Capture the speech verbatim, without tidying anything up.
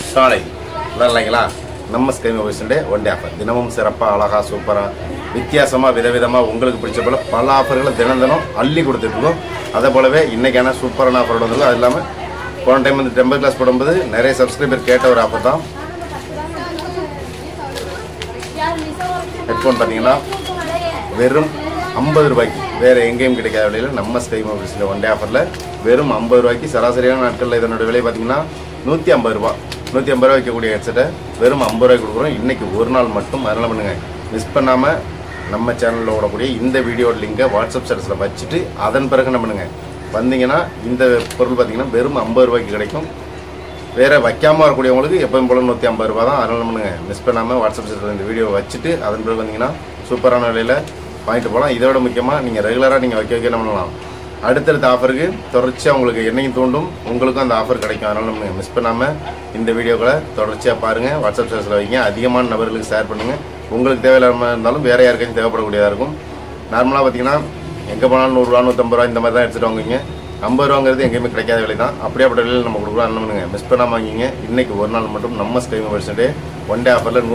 காலை இல்லைங்களா? நம்ம Sky Mobiles day one day offer தினமும் சிறப்பாக அழகாக சூப்பராக வித்தியாசமாக விதவிதமாக உங்களுக்கு பிடிச்ச போல் பல ஆஃபர்களை தினம் தினம் அள்ளி கொடுத்துட்ருக்கோம். அதை போலவே இன்றைக்கான சூப்பரான ஆஃபர் வந்துருக்கும். அது இல்லாமல் போன டைம் வந்து டெம்பர் கிளாஸ் போடும்போது நிறைய சப்ஸ்கிரைபர் கேட்ட ஒரு ஆஃபர் தான். ஹெட்ஃபோன் பார்த்தீங்கன்னா வெறும் ஐம்பது ரூபாய்க்கு வேறு எங்கேயும் கிடைக்காத விலையில் நம்ம ஸ்கை மொபைல்ஸில் ஒன் டே ஆஃபரில் வெறும் ஐம்பது ரூபாய்க்கு சராசரியான நாட்களில் இதனோட விலை பார்த்தீங்கன்னா நூற்றி ஐம்பது ரூபா நூற்றி ஐம்பது ரூபா வைக்கக்கூடிய ஹெட்செட்டை வெறும் ஐம்பது ரூபாய்க்கு கொடுக்குறோம். இன்றைக்கி ஒரு நாள் மட்டும் அதனால் பண்ணுங்கள், மிஸ் பண்ணாமல் நம்ம சேனலில் ஓடக்கூடிய இந்த வீடியோட லிங்கை வாட்ஸ்அப் ஸ்டேட்டஸில் வச்சுட்டு அதன் பிறகு என்ன பண்ணுங்கள் வந்தீங்கன்னா இந்த பொருள் பார்த்தீங்கன்னா வெறும் ஐம்பது ரூபாய்க்கு கிடைக்கும். வேறு வைக்காமல் வரக்கூடியவங்களுக்கு எப்போயும் போல நூற்றி ஐம்பது ரூபா தான். அதனால் பண்ணுங்கள், மிஸ் பண்ணாமல் வாட்ஸ்அப் ஸ்டேட்டஸில் இந்த வீடியோ வச்சுட்டு அதன் பிறகு வந்தீங்கன்னா சூப்பரான விலையில் வாங்கிட்டு போகலாம். இதோட முக்கியமாக நீங்கள் ரெகுலராக நீங்கள் வைக்க வைக்க என்ன பண்ணலாம், அடுத்தடுத்த ஆஃபருக்கு தொடர்ச்சியாக உங்களுக்கு என்னையும் தூண்டும், உங்களுக்கும் அந்த ஆஃபர் கிடைக்கும். அதனால் நம்ம மிஸ் பண்ணாமல் இந்த வீடியோக்களை தொடர்ச்சியாக பாருங்கள், வாட்ஸ்அப் ஸ்டேட்டஸில் வைங்க, அதிகமான நபர்களுக்கு ஷேர் பண்ணுங்கள். உங்களுக்கு தேவையில்லாமல் இருந்தாலும் வேறு யாருக்கும் தேவைப்படக்கூடியதாக இருக்கும். நார்மலாக பார்த்தீங்கன்னா எங்கே போனாலும் நூறுரூவா நூற்றம்பது ரூபா இந்த மாதிரி தான் எடுத்துகிட்டு வாங்குவீங்க. ஐம்பது ரூபாங்கிறது எங்கேயுமே கிடைக்காத விலை தான். அப்படியாப்பட்ட விலையில் நம்ம கொடுக்குறோம். என்ன பண்ணுங்க, மிஸ் பண்ணாமல் வாங்கிங்க. இன்றைக்கி ஒரு நாள் மட்டும் நம்ம Sky Mobiles day one day ஆஃபரில்